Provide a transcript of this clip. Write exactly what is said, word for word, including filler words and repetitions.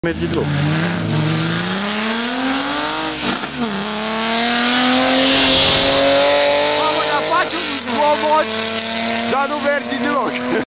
merge deloc. Mamă, dar faci un zgomot, dar nu merge deloc.